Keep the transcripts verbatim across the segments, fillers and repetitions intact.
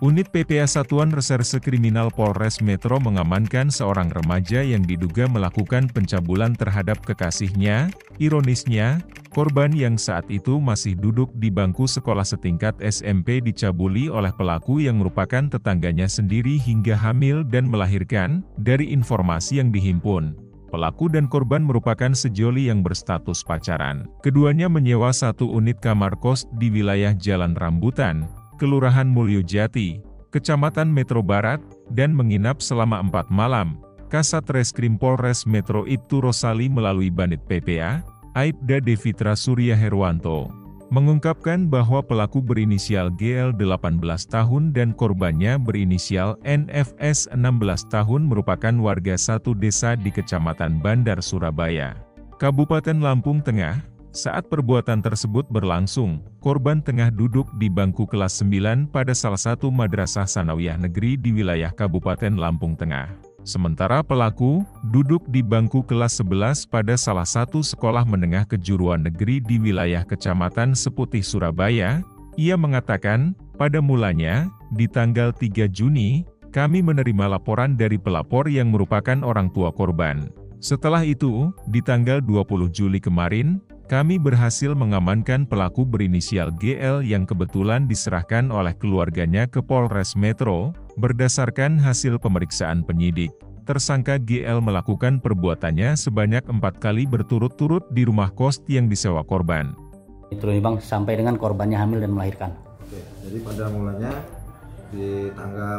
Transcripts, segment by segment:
Unit P P A Satuan Reserse Kriminal Polres Metro mengamankan seorang remaja yang diduga melakukan pencabulan terhadap kekasihnya. Ironisnya, korban yang saat itu masih duduk di bangku sekolah setingkat S M P dicabuli oleh pelaku yang merupakan tetangganya sendiri hingga hamil dan melahirkan. Dari informasi yang dihimpun, pelaku dan korban merupakan sejoli yang berstatus pacaran. Keduanya menyewa satu unit kamar kos di wilayah Jalan Rambutan, Kelurahan Mulyojati, Kecamatan Metro Barat, dan menginap selama empat malam. Kasat Reskrim Polres Metro Ibtu Rosali melalui Banit P P A, Aibda Devitra Surya Herwanto, mengungkapkan bahwa pelaku berinisial G L delapan belas tahun dan korbannya berinisial N F S enam belas tahun merupakan warga satu desa di Kecamatan Bandar Surabaya, Kabupaten Lampung Tengah. Saat perbuatan tersebut berlangsung, korban tengah duduk di bangku kelas sembilan pada salah satu madrasah sanawiyah negeri di wilayah Kabupaten Lampung Tengah. Sementara pelaku duduk di bangku kelas sebelas pada salah satu sekolah menengah kejuruan negeri di wilayah Kecamatan Seputih Surabaya. Ia mengatakan, pada mulanya, di tanggal tiga Juni, kami menerima laporan dari pelapor yang merupakan orang tua korban. Setelah itu, di tanggal dua puluh Juli kemarin, kami berhasil mengamankan pelaku berinisial G L yang kebetulan diserahkan oleh keluarganya ke Polres Metro. Berdasarkan hasil pemeriksaan penyidik, tersangka G L melakukan perbuatannya sebanyak empat kali berturut-turut di rumah kos yang disewa korban. Itu bang, sampai dengan korbannya hamil dan melahirkan. Oke, jadi pada mulanya di tanggal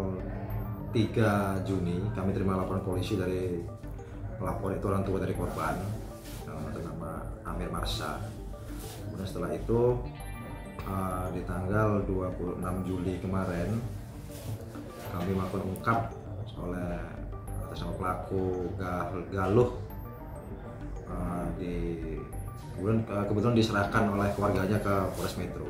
tiga Juni kami terima laporan polisi dari pelapor, itu orang tua dari korban, bernama Amir Marsha. Kemudian setelah itu uh, di tanggal dua puluh enam Juli kemarin kami melakukan ungkap oleh atas nama pelaku Galuh, uh, di kemudian uh, kebetulan diserahkan oleh keluarganya ke Polres Metro.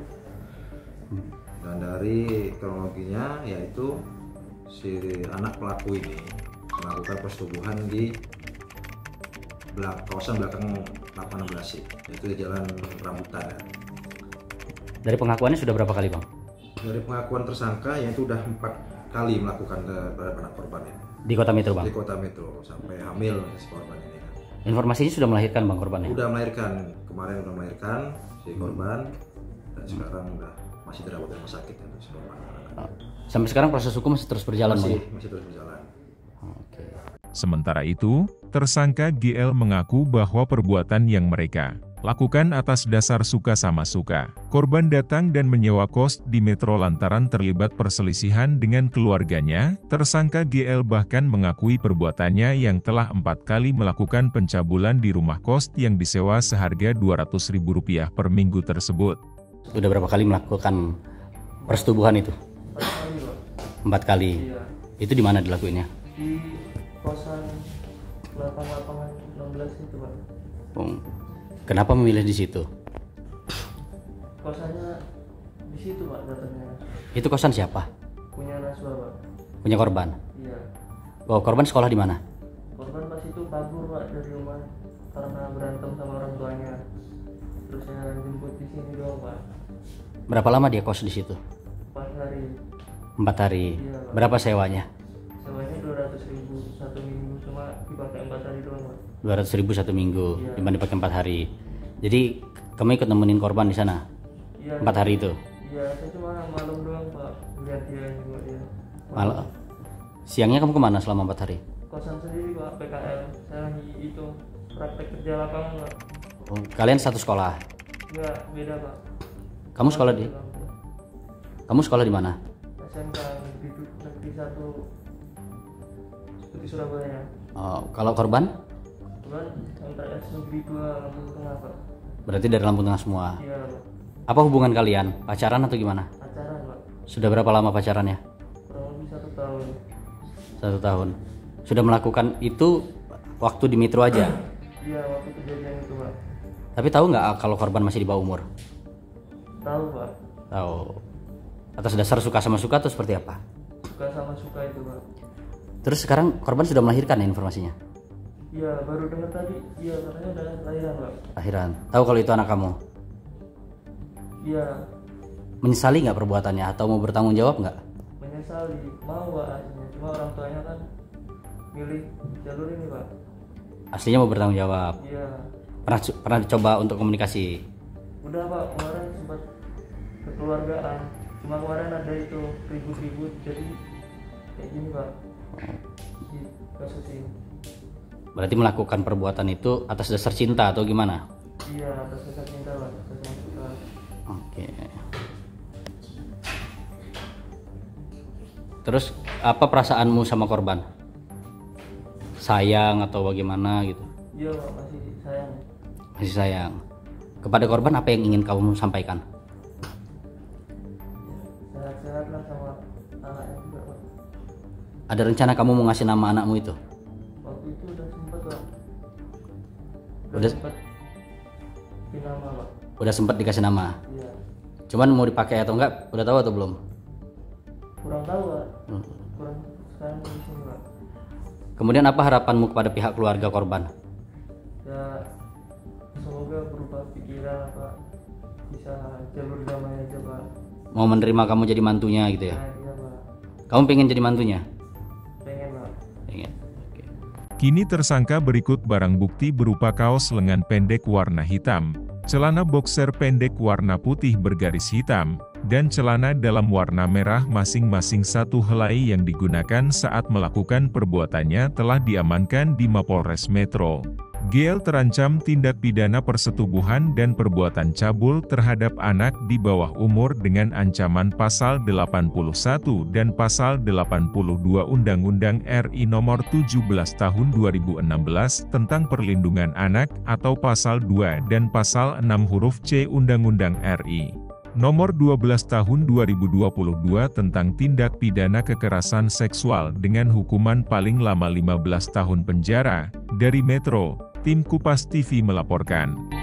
Dan dari kronologinya yaitu si anak pelaku ini melakukan persetubuhan di belakang, kawasan belakang delapan enam belas, yaitu di Jalan Rambutan. Ya. Dari pengakuannya sudah berapa kali bang? Dari pengakuan tersangka yaitu sudah empat kali melakukan terhadap anak korban ini. Di kota Metro bang? Di kota Metro, sampai hamil si korban ini. Kan. Informasinya sudah melahirkan bang korbannya? Sudah melahirkan, kemarin sudah melahirkan si korban, dan hmm. sekarang sudah masih dirawat di rumah sakit. Ya, si korban. Sampai sekarang proses hukum masih terus berjalan masih, bang? Masih terus berjalan. Oke. Sementara itu, tersangka G L mengaku bahwa perbuatan yang mereka lakukan atas dasar suka sama suka. Korban datang dan menyewa kos di Metro lantaran terlibat perselisihan dengan keluarganya. Tersangka G L bahkan mengakui perbuatannya yang telah empat kali melakukan pencabulan di rumah kos yang disewa seharga dua ratus ribu rupiah per minggu tersebut. Udah berapa kali melakukan persetubuhan itu? Empat kali. Iya. Itu di mana dilakuinnya? Di kosan lapangan enam belas itu pak. Oh. Kenapa memilih di situ? Kosannya di situ pak datangnya. Itu kosan siapa? Punya Naswa pak. Punya korban? Iya. Oh, korban sekolah di mana? Korban pas itu kabur pak dari rumah karena berantem sama orang tuanya. Terus saya jemput di sini doang pak. Berapa lama dia kos di situ? Empat hari. Empat hari. Iya, pak. Berapa sewanya? Sewanya dua ratus ribu satu minggu, cuma dipakai empat hari doang pak. Dua ratus ribu satu minggu, iya. Cuma dipakai empat hari. Jadi kamu ikut nemenin korban di sana? Iya. Empat hari itu? Iya, saya cuma malam doang pak. Lihat dia juga dia. Malam. Siangnya kamu kemana selama empat hari? Kosan sendiri pak, P K L. Saya lagi itu praktek kerja lapangan pak. Oh, kalian satu sekolah? Enggak, beda pak. Kamu sekolah di? Kamu sekolah di mana? S M K Negeri, Negeri satu seperti Surabaya. Oh, kalau korban? Korban M T S Negeri dua Lampung Tengah pak. Berarti dari Lampung Tengah semua? Iya pak. Apa hubungan kalian? Pacaran atau gimana? Pacaran pak. Sudah berapa lama pacarannya? Kurang lebih satu tahun. Satu tahun. Sudah melakukan itu waktu di Metro aja? Iya, waktu kejadian itu pak. Tapi tahu nggak kalau korban masih di bawah umur? Tahu pak. Tahu. Atas dasar suka sama suka atau seperti apa? Suka sama suka itu pak. Terus sekarang korban sudah melahirkan ya informasinya? Iya, baru dengar tadi. Iya, katanya udah lahiran pak. Lahiran. Tahu kalau itu anak kamu? Iya. Menyesali nggak perbuatannya atau mau bertanggung jawab nggak? menyesali, mau Pak aslinya, cuma orang tuanya kan milih jalur ini Pak. Aslinya mau bertanggung jawab. Iya. Pernah pernah dicoba untuk komunikasi? Udah Pak, kemarin sempat kekeluargaan, cuma kemarin ada itu ribut-ribut, jadi kayak gini Pak di kasus ini. Berarti melakukan perbuatan itu atas dasar cinta atau gimana? Iya, atas dasar cinta Pak, atas dasar cinta. Oke. Terus apa perasaanmu sama korban? Sayang atau bagaimana gitu? Iya Pak, masih sayang. Masih sayang. Kepada korban apa yang ingin kamu sampaikan? Sehat-sehat lah sama anaknya juga Pak. Ada rencana kamu mau ngasih nama anakmu itu? Waktu itu udah sempet Pak. Udah, Udah- sempet di nama Pak. Udah sempat dikasih nama. Iya. Cuman mau dipakai atau enggak? Udah tahu atau belum? Kurang tahu Pak. Hmm. Kurang sekarang di sini Pak. Kemudian apa harapanmu kepada pihak keluarga korban? Ya semoga berubah pikiran Pak, bisa jalur damai aja Pak. Mau menerima kamu jadi mantunya gitu ya? Nah, iya Pak, Kamu pengen jadi mantunya? pengen Pak. Pengen. Oke. Kini tersangka berikut barang bukti berupa kaos lengan pendek warna hitam, celana boxer pendek warna putih bergaris hitam, dan celana dalam warna merah masing-masing satu helai yang digunakan saat melakukan perbuatannya telah diamankan di Mapolres Metro. G L terancam tindak pidana persetubuhan dan perbuatan cabul terhadap anak di bawah umur dengan ancaman pasal delapan puluh satu dan pasal delapan puluh dua Undang-Undang R I Nomor tujuh belas Tahun dua ribu enam belas tentang Perlindungan Anak atau pasal dua dan pasal enam huruf C Undang-Undang R I Nomor dua belas Tahun dua ribu dua puluh dua tentang tindak pidana kekerasan seksual dengan hukuman paling lama lima belas tahun penjara. Dari Metro, tim Kupas T V melaporkan.